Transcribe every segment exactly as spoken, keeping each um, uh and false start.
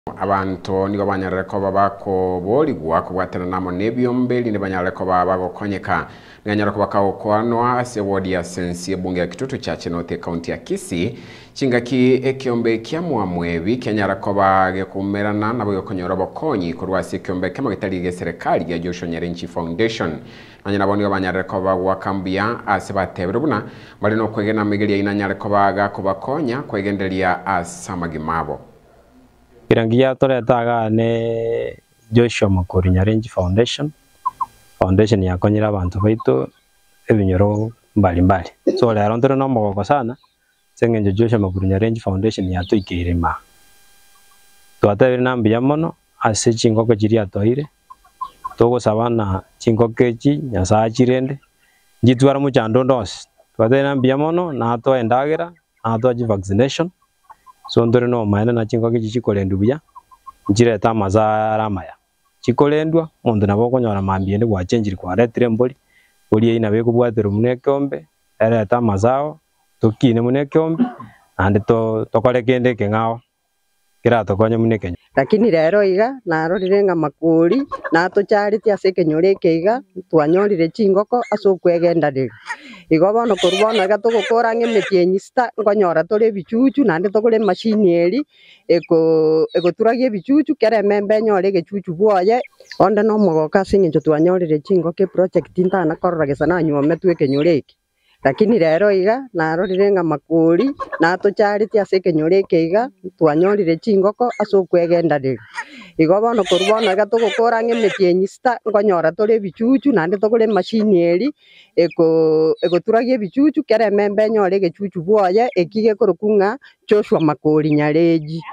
Abantu nigo banyareko babako boli gwa kubwatana namo nebyombe ni banyareko baba konyeka nganyareko bakawokwanwa Sensi Ward ya Sensi bunge ya kitutu cha Chenote County ya Kisii chingaki ekiombe kya mwamwebi kenyareko bage kumerana nabo yokonyora bokonyi kurwasi ekiombe kama gitali serikali ya Joshua Nyarenchi Foundation nanyana boni banyareko bagwa kambia asebatebirubuna bali no kwegena migeli ina nyareko baga kubakonya kwegendelia asamagimabo. Kirangia toretaga ne Joshua Nyarenchi Foundation Foundation ya konyera abantu baitu ebinyoro mbali mbali so lero ndero no mogoko sana sengenje Joshua Nyarenchi Foundation ya tuikirima twatabire nambia mono ase chingoko chiri atoire togo sabana chingoko echi nyasa chirende njitwara muchando ndos twatabire nambia mono na to endagera na to vaccination so ndore no maana na chingoko echi chikolendu buya njire tamaza ramaya chikolendwa mundu nabo konyora mambiende gwa change kwa retire mboli oli ina be kubwatira munekombe era tamazao tokine munekombe ande to tokolekende kengao kira tokonye munekenya lakini rero iga naro rirenga makuri na to charity ase kenyore keiga twanyorire chingoko aso kwegenda riri igo bono kurubona ga tugukora ngemetie nyista ngonyora tore bichuchu nande tokore machine eri eko egoturagie bichuchu kere membe nyore gechuchu bwoye onde no mogoka singinjo twanyorire chingoko project intana kororagesa na nyome twekenyoreki lakini rero iga naro rirenga makuri na to charity ase kenyore keiga twanyorire chingoko aso kwegenda riri igo bono kurubona ga tugukora ngemetie nyista ngonyora tore bichuchu nande tokore machine eri eko egoturagie bichuchu kere membe nyore gechuchu bwoye ekige kurukunga Joshua Nyarenchi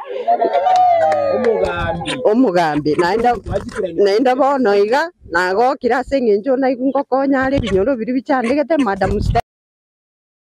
omugambi naenda naenda bono iga nago kirase ngenjo na ngoko nyare binyoro biri bichandegete madam